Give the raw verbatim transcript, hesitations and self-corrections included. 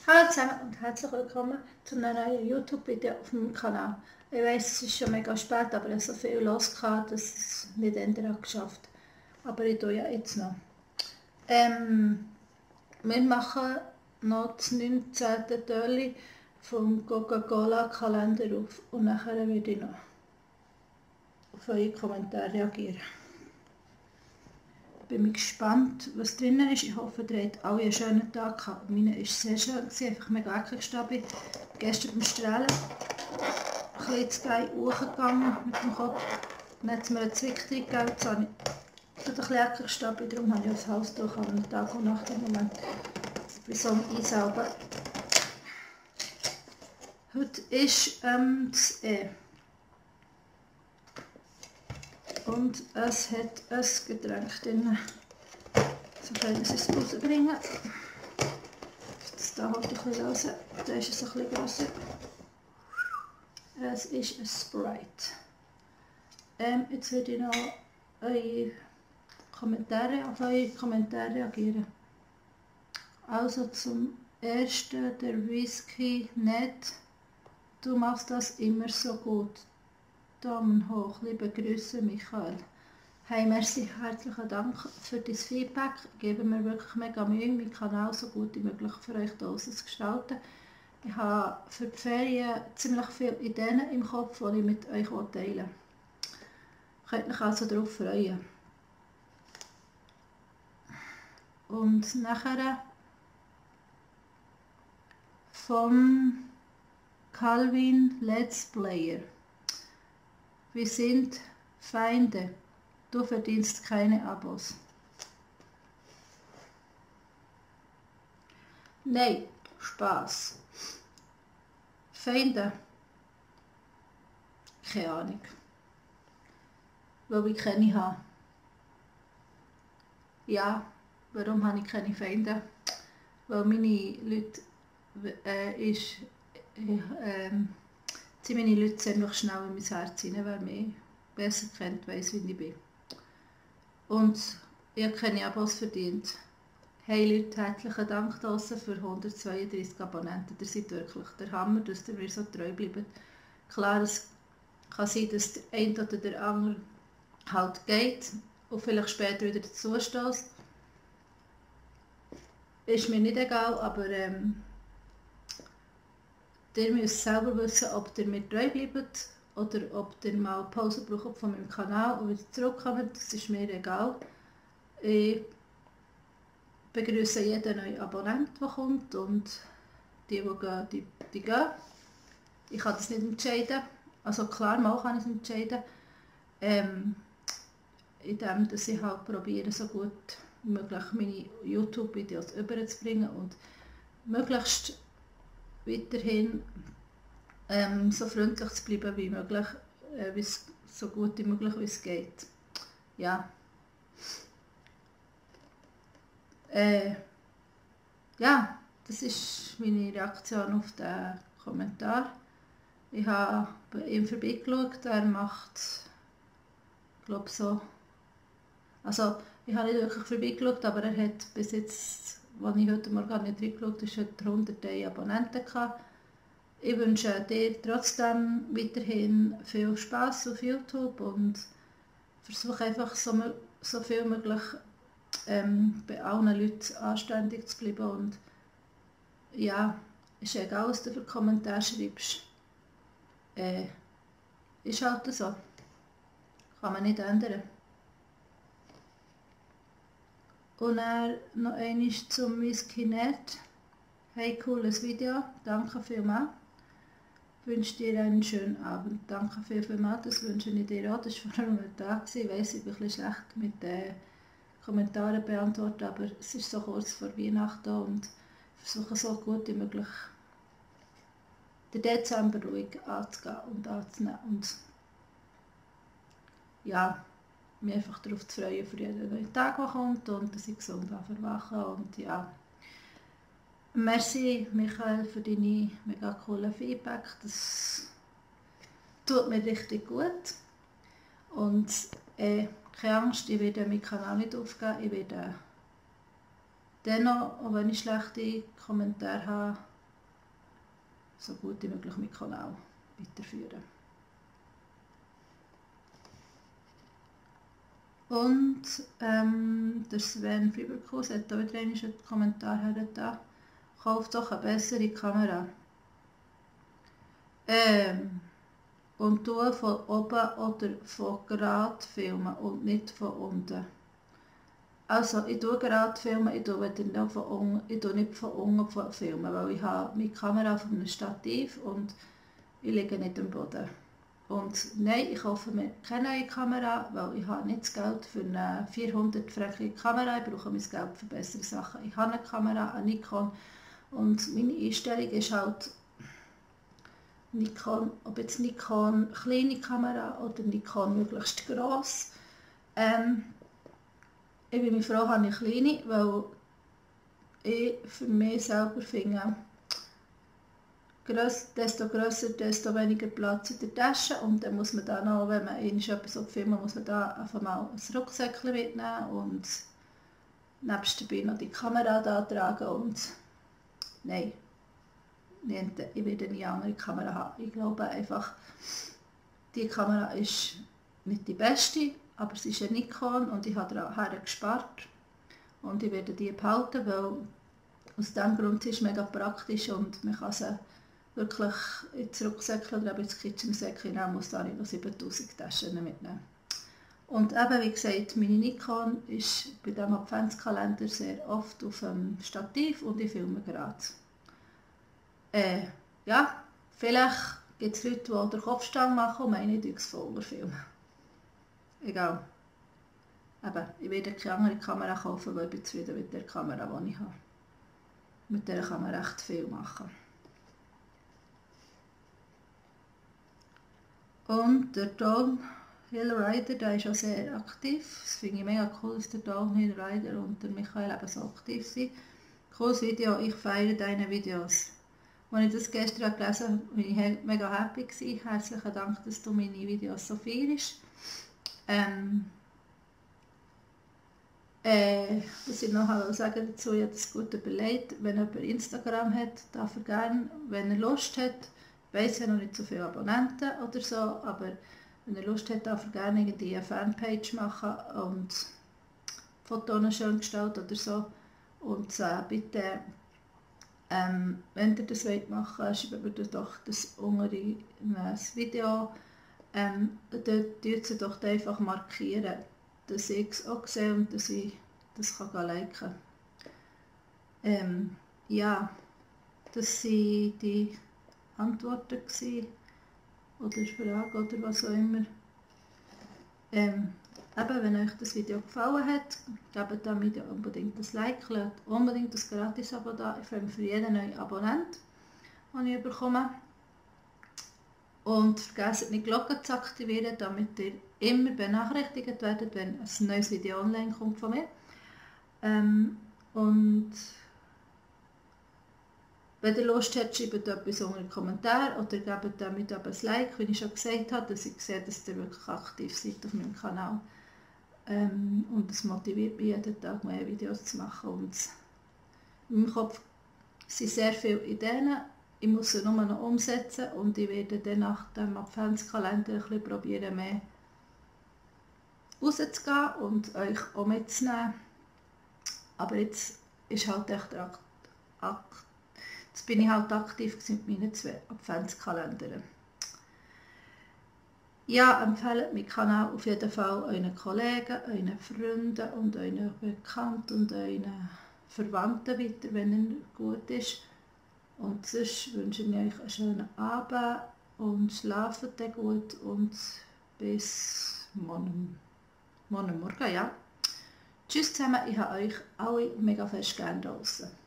Hallo zusammen und herzlich willkommen zu einem neuen YouTube-Video auf meinem Kanal. Ich weiss, es ist schon mega spät, aber ich habe so viel los gehabt, dass ich es nicht ändern geschafft. Aber ich tue ja jetzt noch. Ähm, wir machen noch das neunzehnte Türchen vom Coca-Cola-Kalender auf und nachher werde ich noch auf eure Kommentare reagieren. Ich bin gespannt, was drin ist. Ich hoffe, ihr habt alle einen schönen Tag gehabt. Meine war sehr schön, einfach mega eklig stabil. Gestern beim Strahlen ein bisschen zu geil hochgegangen mit dem Kopf. Dann hat es mir einen Zwick drin gegeben. Jetzt habe ich ein bisschen eklig stabil, darum habe ich das Halstuch an Tag und Nacht im Moment. Bei so einem Einsaugen. Heute ist ähm, das E. Und es hat ein Getränk drin. So können wir es rausbringen. Das hier halt ein bisschen raus. Da ist es ein bisschen grösser. Es ist ein Sprite. Ähm, jetzt würde ich noch eure Kommentare, auf eure Kommentare reagieren. Also zum ersten, der Whisky nicht. Du machst das immer so gut. Daumen hoch, liebe Grüße Michael. Hey, merci, herzlichen Dank für dein Feedback. Ich gebe mir wirklich mega Mühe, meinen Kanal so gut wie möglich für euch draussen zu gestalten. Ich habe für die Ferien ziemlich viele Ideen im Kopf, die ich mit euch teilen will. Könnt euch also darauf freuen. Und nachher vom Calvin Let's Player. Wir sind Feinde. Du verdienst keine Abos. Nein, Spaß. Feinde? Keine Ahnung. Weil ich keine habe. Ja, warum habe ich keine Feinde? Weil meine Leute äh, ist, äh, äh, sind meine Leute ziemlich schnell in mein Herz rein, wer mich besser kennt, weiss, wie ich bin. Und ich habe keine Abos verdient. Hey Leute, herzlichen Dank draussen für hundertzweiunddreissig Abonnenten. Ihr seid wirklich der Hammer, dass ihr mir so treu bleibt. Klar, es kann sein, dass der eine oder der andere halt geht und vielleicht später wieder dazu stößt. Ist mir nicht egal, aber ähm, ihr müsst selber wissen, ob ihr mir treu bleibt oder ob ihr mal Pause braucht von meinem Kanal und wieder zurückkommt. Das ist mir egal. Ich begrüße jeden neuen Abonnenten, der kommt, und die, die gehen, die, die gehen. Ich kann das nicht entscheiden. Also klar, mal kann ich es entscheiden. Ähm, indem dass ich halt probiere, so gut wie möglich meine YouTube-Videos überzubringen und möglichst weiterhin ähm, so freundlich zu bleiben wie möglich, äh, so gut wie möglich wie es geht. Ja. Äh, ja, das ist meine Reaktion auf den Kommentar. Ich habe bei ihm vorbeigeschaut, er macht, ich glaube so, also ich habe nicht wirklich vorbeigeschaut, aber er hat bis jetzt, als ich heute Morgen nicht reingeschaut habe, hat hundert Abonnenten gehabt. Ich wünsche dir trotzdem weiterhin viel Spass auf YouTube und versuche einfach so, so viel möglich ähm, bei allen Leuten anständig zu bleiben. Und ja, ist egal, was du für Kommentare schreibst. Äh, ist halt so. Kann man nicht ändern. Und dann noch einmal zum Whisky Net. Hey, cooles Video, danke vielmals. Ich wünsche dir einen schönen Abend. Danke viel, vielmals, das wünsche ich dir auch. Das war vor einem Tag. Ich weiss, ich bin ein bisschen schlecht mit den Kommentaren beantworten, aber es ist so kurz vor Weihnachten und ich versuche so gut wie möglich den Dezember ruhig anzugehen und anzunehmen. Und ja, mich einfach darauf zu freuen, für jeden neuen Tag, der kommt, und dass ich gesund verwachen. Und ja, merci Michael für deine mega coolen Feedback. Das tut mir richtig gut. Und äh, keine Angst, ich werde meinen Kanal nicht aufgeben. Ich werde dennoch, auch wenn ich schlechte Kommentare habe, so gut wie möglich meinen Kanal weiterführen. Und ähm, der Sven Friberkus hat auch wieder einen Kommentar hergetan. Kauft doch eine bessere Kamera. Ähm, und du von oben oder von gerade filmen und nicht von unten. Also, ich tue gerade filmen, ich tue nicht von unten, ich tue nicht von unten filmen, weil ich habe meine Kamera auf einem Stativ und ich liege nicht am Boden. Und nein, ich kaufe mir keine neue Kamera, weil ich habe nicht das Geld für eine vierhundert Franken Kamera, ich brauche mein Geld für bessere Sachen. Ich habe eine Kamera, eine Nikon, und meine Einstellung ist halt Nikon, ob jetzt Nikon kleine Kamera oder Nikon möglichst gross. Ähm, ich bin mir froh, habe ich kleine, weil ich für mich selber finde, Gröss, desto grösser, desto weniger Platz in der Tasche, und dann muss man da noch, wenn man etwas filmen, muss man da einfach mal ein Rucksäckchen mitnehmen und nebst dabei noch die Kamera da tragen, und nein, ich werde nie eine andere Kamera haben. Ich glaube einfach, die Kamera ist nicht die beste, aber sie ist eine Nikon und ich habe daher gespart und ich werde die behalten, weil aus diesem Grund ist es mega praktisch und man kann sie wirklich ins Rucksäckchen oder ins Kitchensäckchen nehmen, muss da nicht noch siebentausend Taschen mitnehmen. Und eben, wie gesagt, meine Nikon ist bei diesem Adventskalender sehr oft auf dem Stativ und ich filme gerade. Äh, ja, vielleicht gibt es Leute, die den Kopfstand machen und meinen, ich filme es voller filmen. Egal. Eben, ich werde keine andere Kamera kaufen, weil ich bin zufrieden mit der Kamera, die ich habe. Mit der kann man recht viel machen. Und der Downhill Rider, der ist auch sehr aktiv. Das finde ich mega cool, dass der Downhill Rider und der Michael eben so aktiv sind. Cooles Video, ich feiere deine Videos. Als ich das gestern gelesen habe, war ich mega happy gewesen. Herzlichen Dank, dass du meine Videos so feierst. Ähm, äh, was ich noch sagen dazu, ich habe das gut überlegt. Wenn jemand Instagram hat, darf er gerne, wenn er Lust hat, ich weiss ja noch nicht so viele Abonnenten oder so, aber wenn er Lust hat, darf er gerne irgendwie eine Fanpage machen und Fotos schön gestalten oder so. Und äh, bitte, ähm, wenn ihr das machen wollt, schreibt mir doch das unter in das Video. Ähm, dort tut sie doch einfach markieren, dass ich es auch sehe und dass ich das kann liken kann. Ähm, ja, das waren die Antworten gewesen, oder Fragen oder was auch immer. Ähm, eben, wenn euch das Video gefallen hat, gebt dem Video unbedingt ein Like, lasst unbedingt das Gratis-Abo da. Ich freue mich für jeden neuen Abonnent, den ich bekomme. Und vergesst nicht die Glocke zu aktivieren, damit ihr immer benachrichtigt werdet, wenn ein neues Video online kommt von mir. Ähm, und wenn ihr Lust habt, schreibt etwas unter den Kommentar oder gebt damit ein Like, wie ich schon gesagt habe, dass ich sehe, dass ihr wirklich aktiv seid auf meinem Kanal. Ähm, und es motiviert mich jeden Tag mehr Videos zu machen. Und in meinem Kopf sind sehr viele Ideen. Ich muss sie nur noch umsetzen und ich werde dann nach dem Adventskalender ein bisschen probieren, mehr rauszugehen und euch auch mitzunehmen. Aber jetzt ist halt echt der Akt. Jetzt bin ich halt aktiv mit meinen zwei Adventskalendern. Ja, empfehlt meinen Kanal auf jeden Fall euren Kollegen, euren Freunden und euren Bekannten und euren Verwandten weiter, wenn er gut ist. Und sonst wünsche ich euch einen schönen Abend und schlaft gut und bis morgen, morgen Morgen, ja. Tschüss zusammen, ich habe euch alle mega fest gerne draussen.